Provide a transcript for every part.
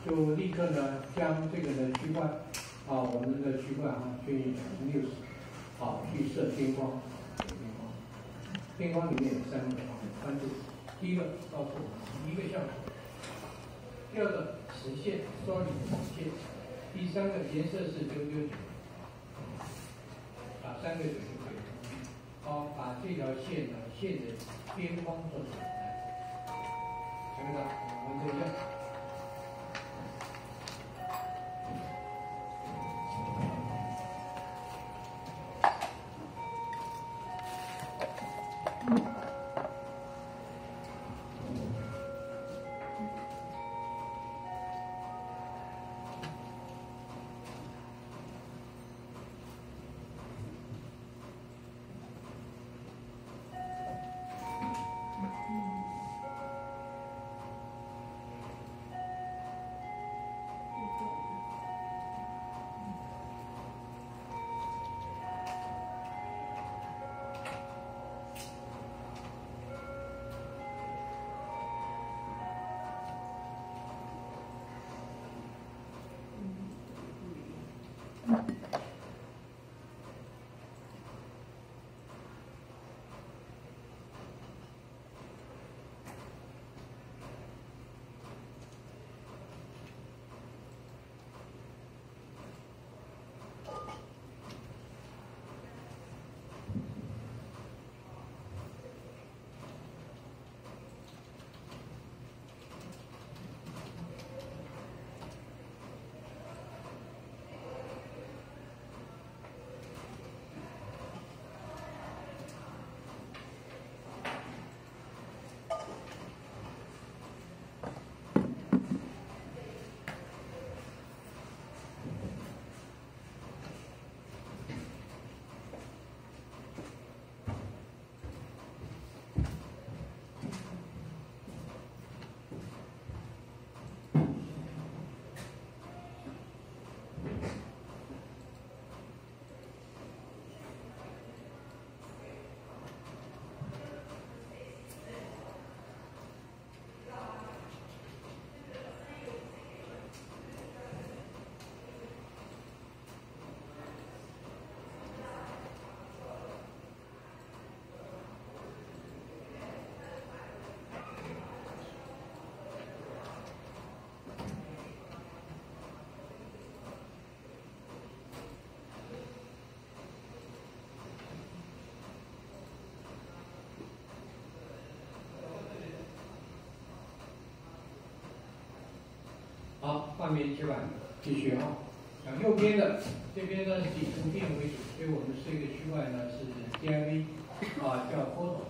就立刻呢将这个的区块我们的区块去 news 去设边框，边框里面有3个关注。第一个告诉我们一个像素，第二个实现 sorry 实现，第3个颜色是999，把3个999把这条线的边框做出来，前面的我们这样。好，画面切换，继续讲右边的，这边呢是以图片为主，所以我们设一个区块呢是 div 叫 photo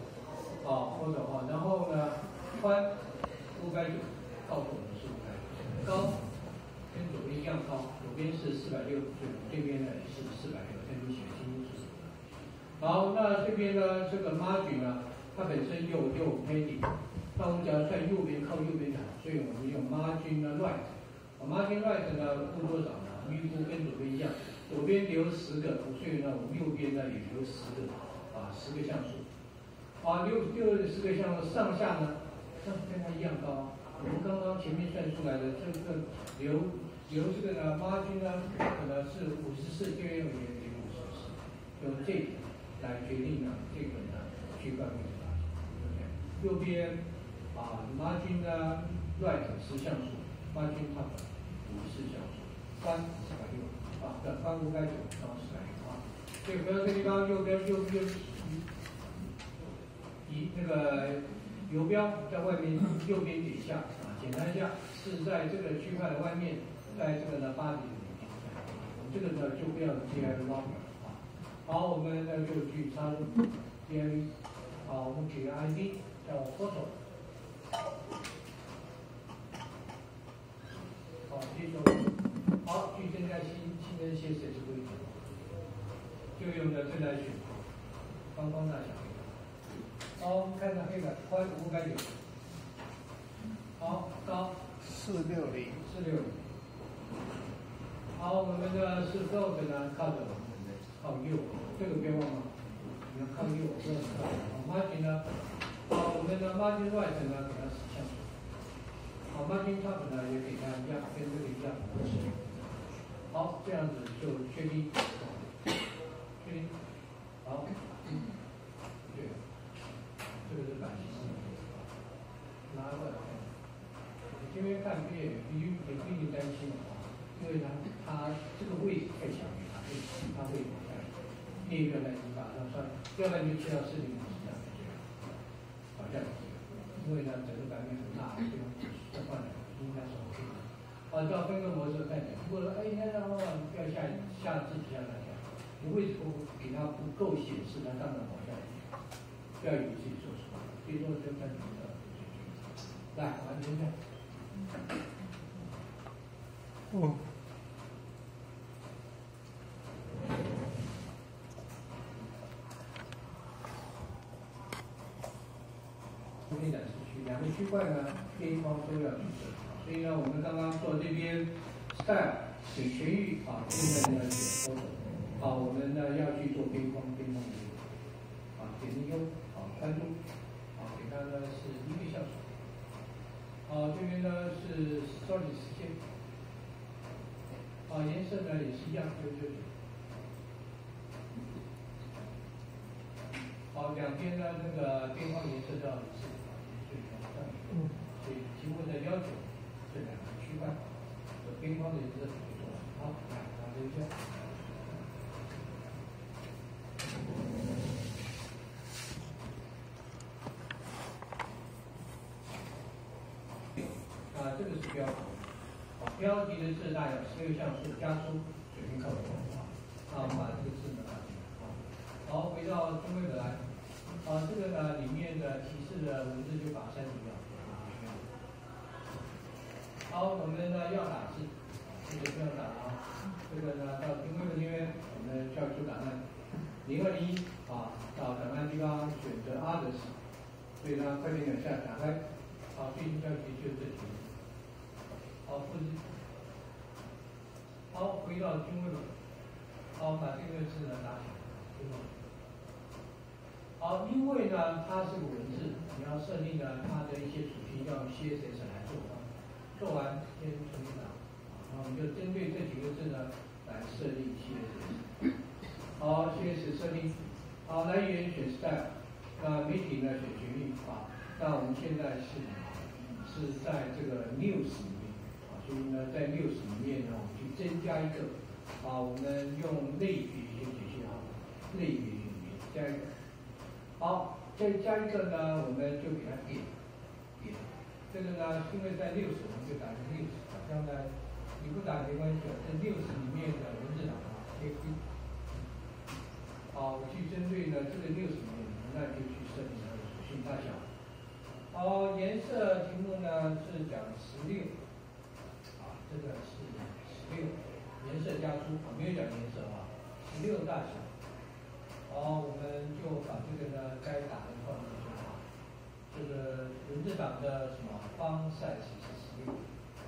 photo 然后呢宽590，告诉我们是590，高跟左边一样高，左边是460，这边呢也是460，这里写清楚。好，那这边呢这个 margin 呢，它本身有 padding， 那我们假如在右边靠右边的，所以我们用 margin right。margin right 呢估多少呢？我们预估跟左边一样，左边留10个，所以呢我们右边呢也留10个，10个像素。留10个像素，上下呢跟它一样高。我们刚刚前面算出来的这个留这个呢 margin 呢可能是54，就用也给54，用这个来决定呢这个呢区块位置大小。右边margin 呢 right 10像素 ，margin top 54像素，宽460宽590，高460所以回到这个地方，右边那个游标在外面右边底下检查一下，是在这个区块的外面，在这个呢8点我们这个呢就不要 div 了好，我们呢就去插入 div， 我们给个 ID 叫 photo。接受。好，去增加新增些谁是规则，就用的正在选方方大小。好，我们看到黑板宽590，好高 460。 好，我们的是 float 呢靠着我们的靠右，这个别忘了，你要靠右，不要靠左。margin 呢，我们的 margin right 呢给它10像素。margin top 呢也给它一样，跟好，这样子就确定，确定，好，对，这个是版型，拿过来看。你这边看也不一定担心啊，因为它这个位置太小了，它会往下。第一个呢，你把它算，要不然就切到40度这样就这样，好像因为呢整个版面很大，这种再换来应该是 OK 的。照分割模式看起来，如果说你看要下自己下来讲，你位置给它不够显示，它当然往下移，不要以为自己做出来，最多就看你的。来，完成一下。中间展示区两个区块呢，边框都要去设，所以呢，我们刚刚做这边 style 选全域啊，现在呢选 photo 我们呢要去做边框的点一 U 宽度给它呢是1个像素，这边呢是抓紧时间，颜色呢也是一样，999。两边呢那个边框颜色都要一致，所以题目的要求这两个区块的边框的颜色很重要。好，来完成一下。这个是标题，标题的字大小16像素加粗水平靠谱我们把这个字呢打进来。好，回到中规的来。这个呢里面的提示的文字就把删除掉。好，我们呢要打字，这个不要打了这个呢到中规的这边，我们叫出档案021到档案地方选择 others， 所以呢快点两下打开。最新消息就是这几个。复制。回到中规本。把这个字呢打起来。因为呢它是个文字，你要设定呢它的一些属性要用 CSS 来做做完先存档，我们就针对这几个字呢来设定 CSS。CSS 设定，来源选 style， 媒体呢选全域那我们现在是在这个 news 里面所以呢在 news 里面呢我们去增加一个我们用类别先解析类别里面加一个。再加一个呢，我们就给它点。这个呢，因为在news，我们就打个news，这样呢，你不打没关系在news里面的文字档我去针对呢这个news里面，那就去设定它的属性大小。颜色题目呢是讲16，这个是16，颜色加粗没有讲颜色16大小。我们就把这个呢该打的放进去这个文字档的什么font size是16，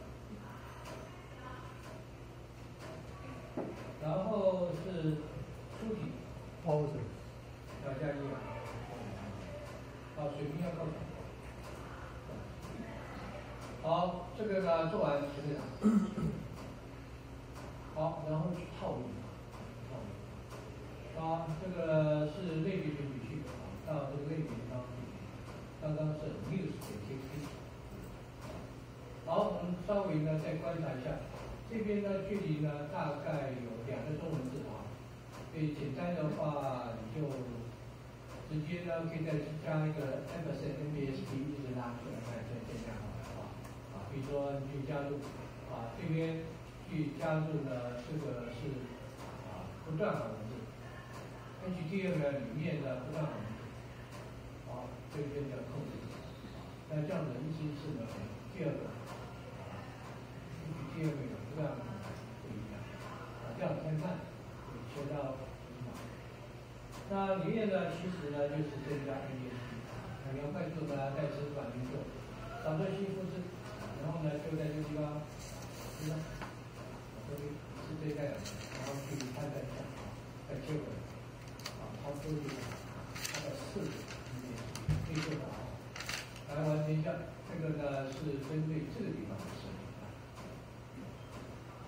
然后是粗体要加1水平要靠谱。这个呢做完存档。然后去套用。这个是类别选取器到这个类别刚刚是 news.txt。我们稍微呢再观察一下，这边呢距离呢大概有2个中文字所以简单的话你就直接呢可以再加一个 MBSP 一直拉出来看这样比如说你去加入这边去加入呢这个是不断行文字。HTML 里面的不断行文字，这边叫控制。那这样的意思是呢，第二个HTML 的不断行文字不一样，这样先看，切到那里面呢，其实呢就是增加 MBSP， 你要快速的在直板去做，找到新复制，然后呢就在这个地方，这里是这个，然后去判断一下，再切回来。它都有它的4个可以做到来完成一下，这个呢是针对这个地方的设计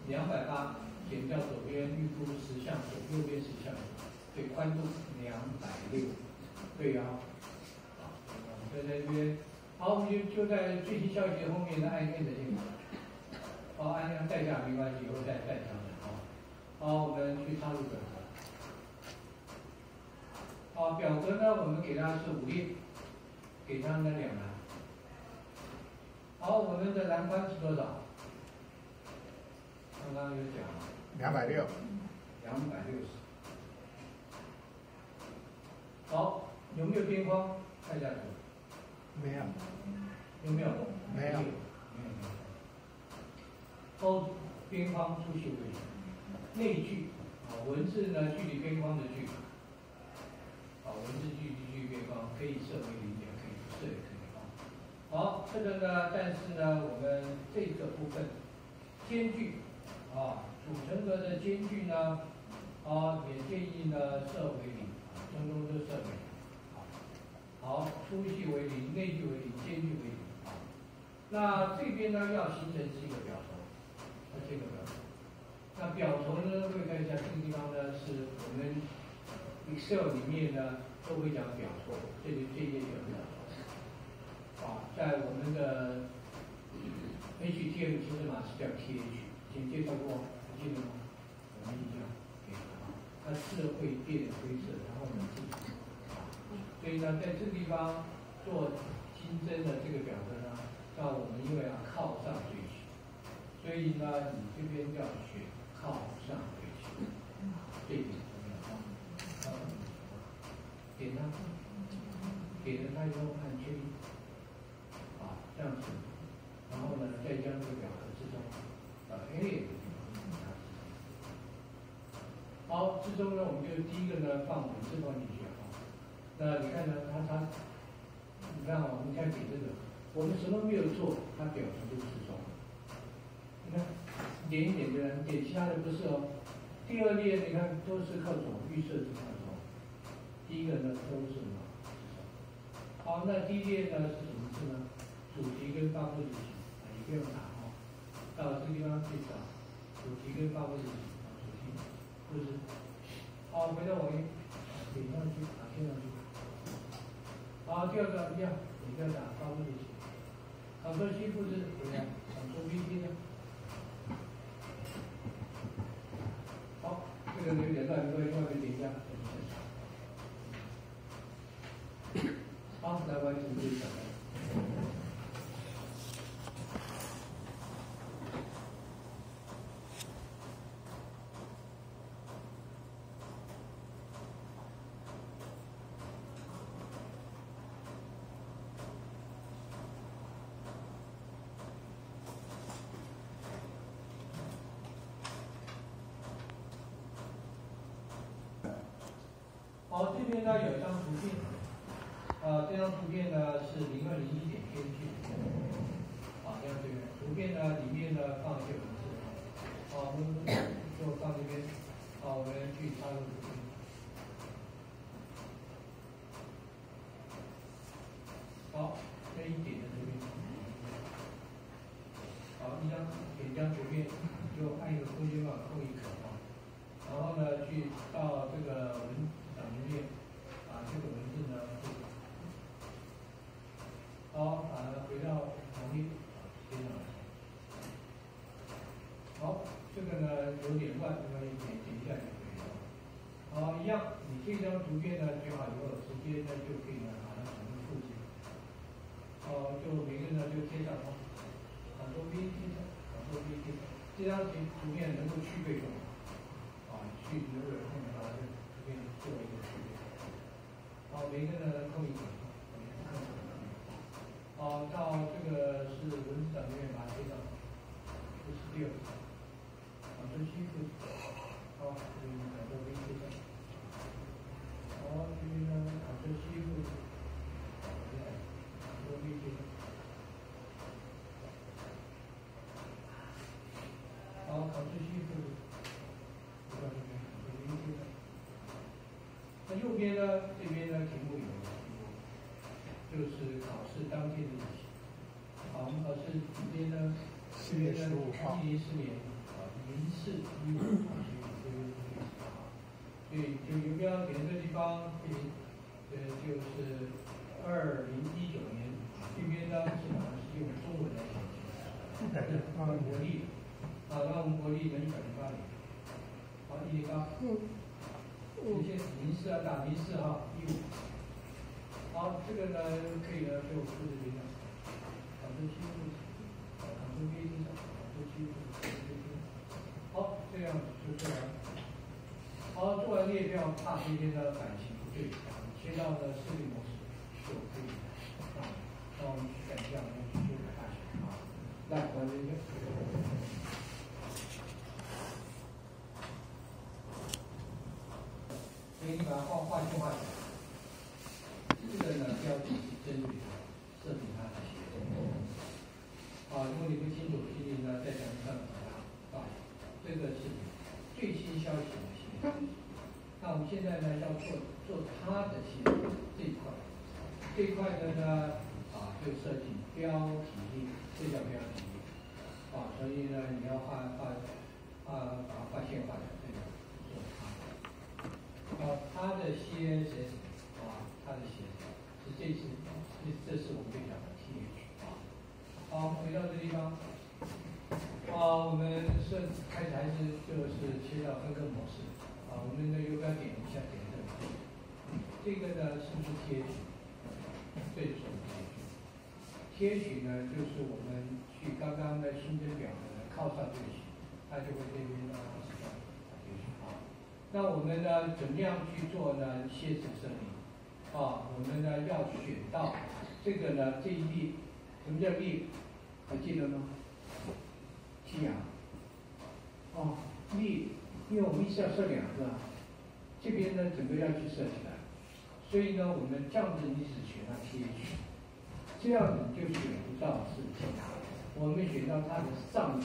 280减掉左边预估10项左，右边10项左，所以宽度260，对啊。在这边，好，我们就在最新消息后面的按 Enter 键。好，按下代下没关系，以后再调整啊。好，我们去插入表格。好，表格呢，我们给它是5列，给它呢2栏。好，我们的栏宽是多少？刚刚有讲 260。 260。好，有没有边框？看一下图。 没有。 有没有？ 没有。 勾边框粗细为零，内距文字呢距离边框的距离，文字距离边框可以设为0点，可以不设也可以好，这个呢，但是呢，我们这个部分间距主成格的间距呢，也建议呢设为0，中都设为0。好，粗细为0，内距为0，间距为0。那这边呢要形成是一个表轴。这个表，那表轴呢，各位看一下这个地方呢，是我们 Excel 里面呢都会讲表轴，这页叫表轴。在我们的 HTML 其实码是叫 TH， 请介绍过，还记得吗？有没有印象？它字会变灰色，然后呢字。所以呢，在这个地方做新增的这个表格呢，那我们因为要靠上追求。所以呢，你这边要选靠上回去，这点重要。点它，点了它以后按确定，这样子，然后呢，再将这个表格之中A 好，之中呢，我们就第一个呢放文字放进去那你看呢，你看我们看点这个，我们什么没有做，它表情就自动。你看，点一点的，点其他的不是哦。第2列你看都是靠左，预设是靠左。第一个呢都是什么？好，那第1列呢是什么字呢？主题跟发布日期，你不用打到这个地方去找主题跟发布日期主题不是。好，回到网页，点上去，贴上去。好，第2个一样，你不要打发布日期。Ctrl C复制回来，Ctrl V 贴上。好，这个有点乱，各位另外点一下。好，来完成这一小段。好，这边呢有一张图片，这张图片呢是0201点编剧，这样这个图片呢里面呢放一些文字，我们就放这边，我们去插入图片，好，这一点在这边，好，点一张图片，就按一个空间码扣一个然后呢去到这个文档里面，把这个文字呢，好，回到网页，接上来。好，这个呢有点乱，没关系，点一下就可以了。好，一样，你这张图片呢卷好以后，直接呢就可以呢把它重新复制。就每个呢就贴上，Ctrl V 贴上，Ctrl V 贴上，这张图片能够去背用。去能够把这边做一个区别。好，每个呢扣一点，到这个是文字档里面把它贴上，这是第2个。这西部，好，这边Ctrl V贴上。好，这边呢Ctrl西部，Ctrl V贴上。好，Ctrl西部。那右边呢？这边呢？题目有就是考试当天的日期。好，我们考试今天呢？4月15号。2014年 0415，所以就游标点这地方，就是2019年，这边呢基本上是用中文来写，国历，那我们国历呢108年，好108，这些04啊，打04哈，15，好，这个呢可以呢就复制这个，导致记录，导致飞机上，导致记录，好，这样子就做完。好，做完列表，怕这边的感情不对，切到了视频模式就可以了。那我们去改一下，我们去修改大小啊。来，我这边，所以你把它画进画起来。这个呢，标题是针对它设定它的写作。如果你不清楚，请你呢在讲义上把这个是最新消息的写作。那我们现在呢要做它的写作这一块，这一块呢就设计标题，这叫标题所以呢你要把它画线画在这个做它的些谁它的写是这是我们最讲的 TH 好，回到这地方我们开始还是就是切到分割模式我们呢右标点一下，点这个呢是不是贴取？这就是我们贴取呢，就是我们去刚刚的新增表呢靠上就行，它就会这边呢是这样贴取那我们呢怎么样去做呢？楔值设定我们呢要选到这个呢这一例，什么叫例？还记得吗？T 例，因为我们一次要设2个，这边呢整个要去设起来，所以呢我们这样子你只选到 TH， 这样子就选不到是其他，我们选到它的上级，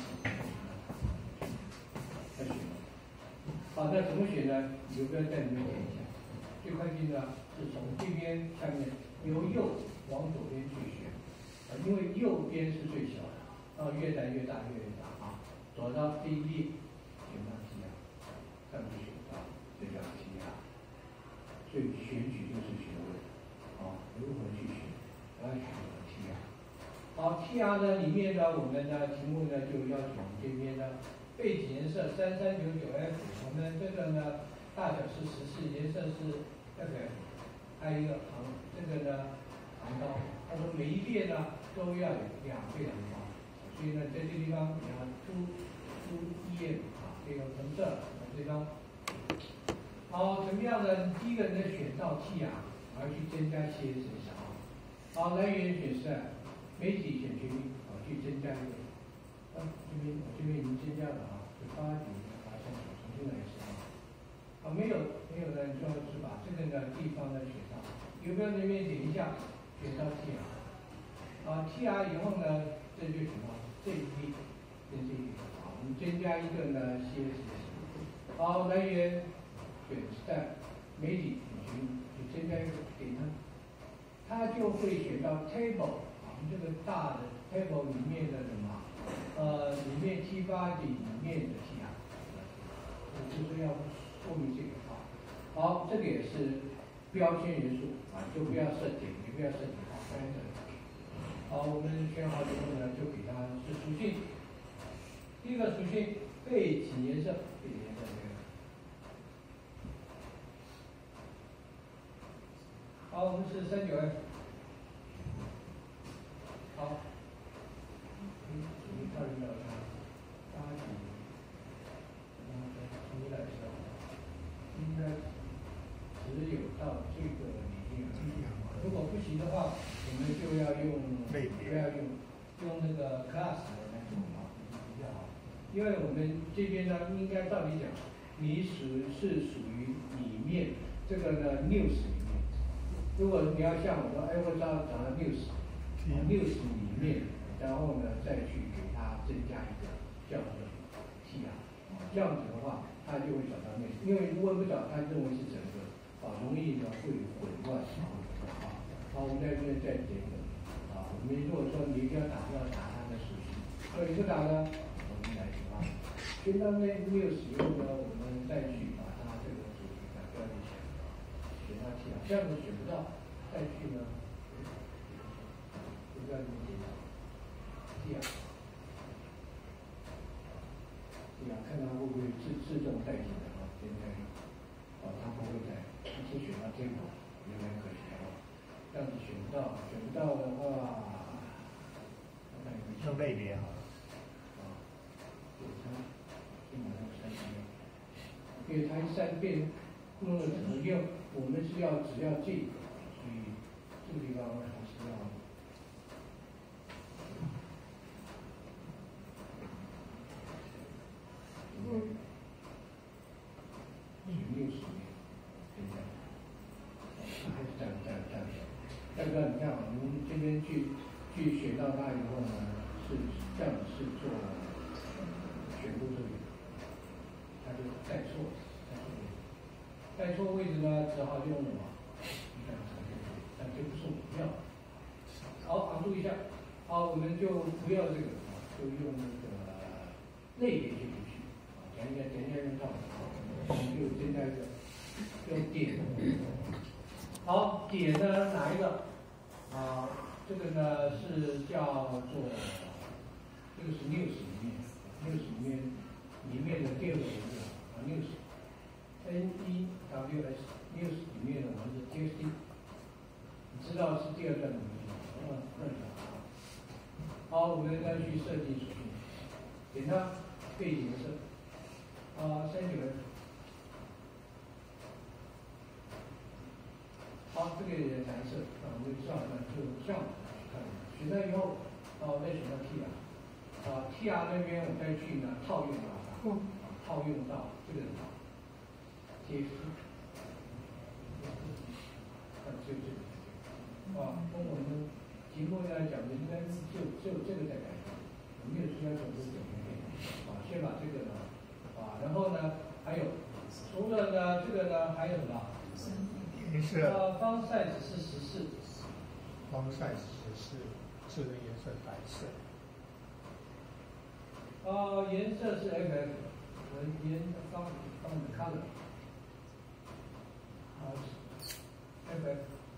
再选。好，那怎么选呢？游标在里面点一下，最快进呢是从这边下面由右往左边去选，因为右边是最小的，越来越大越大走到这一列。选到 T 上面选到，这叫 T 所以选举就是学问如何去选，要选择 T 好 T 呢里面呢，我们呢题目呢就要求我们这边呢背景颜色3399F， 我们这个呢大小是14，颜色是 FF， 还有一个这个呢行高，他说每一列呢都要有2倍的行高，所以呢在这地方你要出1页这个红色这张好，怎么样呢？第一个呢选到 T 我要去增加些什么好，来源选是媒体选全名去增加一个我这边已经增加了就8点把它重新来一次没有呢，你就要是把这个呢地方呢选上，游标那边点一下，选到 T T 以后呢，这就什么这一列跟这一列我们增加一个呢些好，来源选在媒体你增加一个点它就会选到 table 我们这个大的 table 里面的什么里面T8里面的 T 就是要说明这个好，这个也是标签元素就不要设点，也不要设点好，我们选好之后呢，就给它是属性。第一个属性背景颜色，背景颜色好，我们是39F。好，你看一下它8级，然后再出来的时候，应该只有到这个里面。如果不行的话，我们就要用那个 class 来做比较好。因为我们这边呢，应该照理讲，你是属于里面这个呢 news 里面。如果你要像我说，我找到 news 里面，然后呢再去给它增加一个叫做 T 这样子的话，它就会找到 news。因为如果不找，它认为是整个容易呢会混乱好，我们在这边再点一个我们如果说你一定要打，就要打它的属性。如果你不打呢，我们来选到那60以后呢，我们再去把它这个主题的标记起来，选到T啊，这样子选不到，再去呢，不知道你们知道T啊。看它会不会自动带进来啊？现在它不会带，一直选到这个，有点可惜啊。这样子选不到的话， 用类别好了。 给它先把它删掉，因为它3遍弄了怎么用？我们是要只要这个，所以这个地方还是要。60年，现在，还是这样。要不然你看啊，我们这边去选到它以后呢，是这样子是做选部这里，它就带错位置呢，只好用什么？但这不是我们要的。好，挡住一下。好，我们就不要这个，就用那个类别去读取。等一下用到。我们就现在用点，好，点呢哪一个？这个呢是叫做，这个是 news 里面的第二个文字news，N-E-W-S news 里面的文字 TXT， 你知道是第二段的文字吗？好，我们再去设计属性，点它背景颜色，39。好，这个蓝色我们这样就这样去看。选了以后，再选到 TR 那边我再去呢套用到它，套用到这个地方，TXT，就这个，跟我们题目呢讲的应该就这个在改变，我们有需要走这个改变，先把这个呢，然后呢还有除了呢这个呢还有什么？font size 是14。 font size 14，字的颜色白色。 颜色是 FF， font color。FF。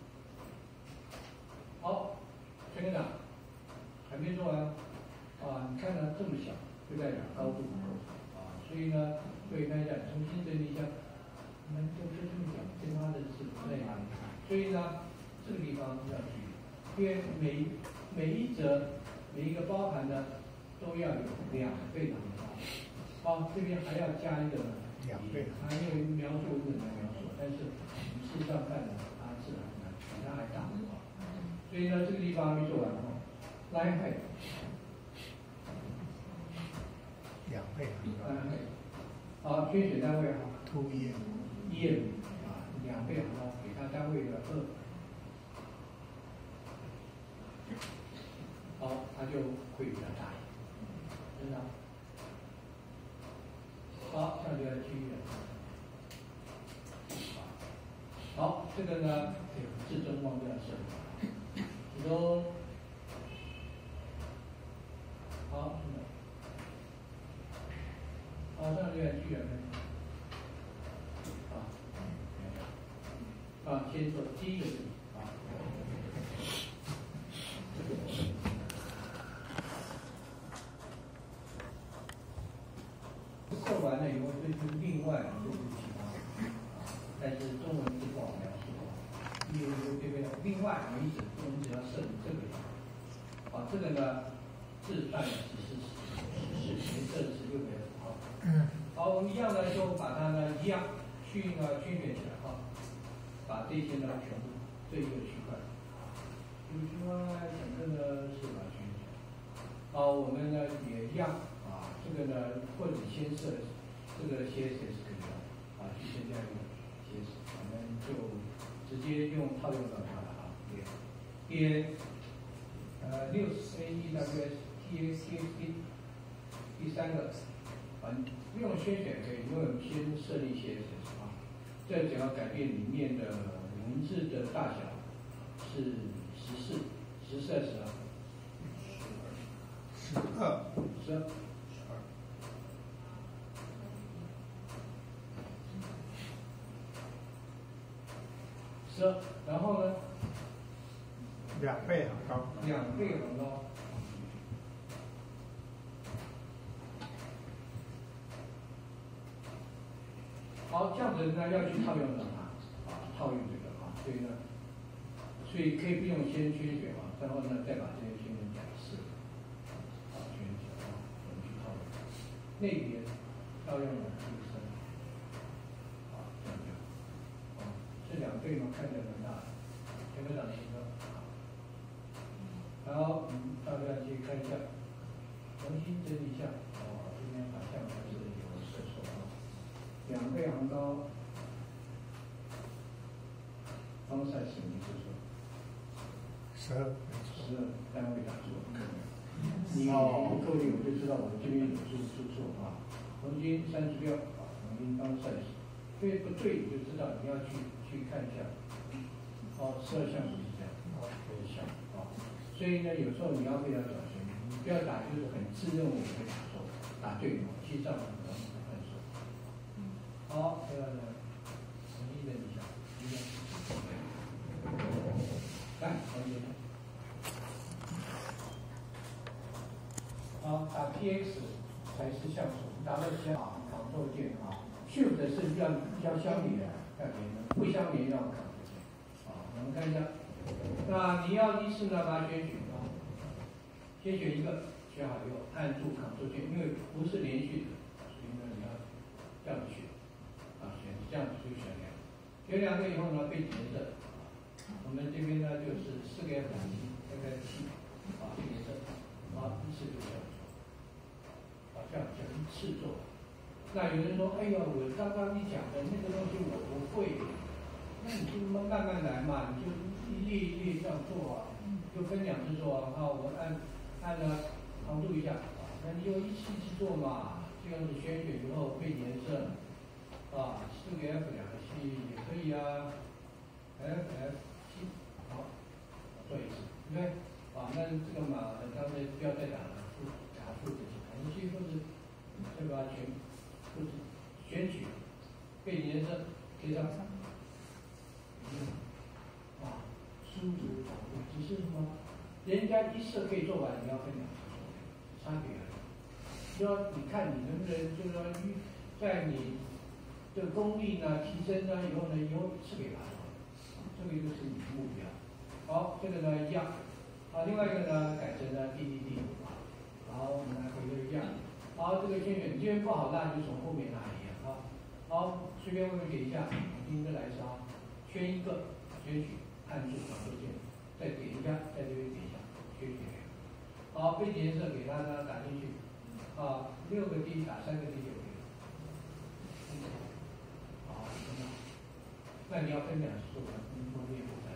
好，崔科长，还没做完。你看它这么小，就代表高度不够。所以呢，看一下，重新整理一下。我们就这么讲，跟它的是不在哪里，所以呢，这个地方要注意，因为每一则每一个包含的都要有2倍的文章。好，这边还要加一个呢 2倍， 它因为描述很难描述，但是事实上看呢，它是比它还大。所以呢，这个地方还没做完line height 2倍 line height。好，圈选单位 2 EM 2倍给它单位的2。好，它就会比较大一点，真的。好，这样就要区域了。好，这个呢，至中光这样设计，至中。好，这样就要区域了。先做第一个字设完了以后，这是另外就是其他，但是中文是不好描述。因为这边另外我们只要设计这个，这个呢，字大概是颜色16倍。好，我们一样呢，就把它呢一样去圈选起来把这些呢全部这一个区块，这个区块整个呢是把它圈起来。我们呢也一样这个呢或者先设这个 CSS 可以的去添加一个 CSS， 我们就直接套用到它了点news AEWS TXT 第3个不用先选可以，因为我们先设立 CSS 这只要改变里面的文字的大小是14还是12？12。 12，然后呢 2倍很高。 2倍很高。好，这样子呢要去套用什么套用这个所以可以不用先圈选然后呢再把这些圈选展示圈选我们去套用类别要用的出生这样这2倍嘛，看起来蛮大的，有没有长齐了？然后大家去看一下，重新整理一下这边好像还是有射手2倍行高，方赛是没错 12， 12单位打错，你不够力我就知道我这边有出错黄金36黄金方赛所以不对你就知道你要去看一下12项不是这样12项所以呢有时候你要非常小心，你不要打就是很自认为会打错，打对记账很容易犯错。好，这个呢重新整理一下，来黄金。打 PX 才是像素，打到Ctrl键Shift 是要相连的，不相连要Ctrl键我们看一下，那你要依次呢把它选取先选一个，选好以后按住Ctrl键，因为不是连续的，所以呢你要这样子选选这样子就选2个以后呢背景颜色，我们这边呢就是4个F7这个颜色一次就这样做这样一次做。那有人说，哎呀，我刚刚你讲的那个东西我不会，那你就慢慢来嘛，你就一列一列这样做就分2次做我按了长度一下那你就一起做嘛，这样子选以后配颜色4个F2个7也可以F7好，做一次，对不对？那这个嘛，刚才不要再打了，打复制Ctrl C复制，对吧？复制选取背景颜色贴上输入只是什么？人家一次可以做完，你要分2次做，差别而已。就说你看你能不能，就是说在你的功力呢提升以后呢，以后一次给它做，这个就是你的目标。好，这个呢一样。另外一个呢改成了DDD好，我们来回头一样。好，这个圈选，你这边不好那就从后面拿一样好，随便我们给一下，第一个来一下圈一个，选取，按住Ctrl键，再点一下，在这边点一下，选取。好，背景颜色给它呢打进去，6个 D 打3个 D 就可以了。好，那你要分2次做完，分别复杂。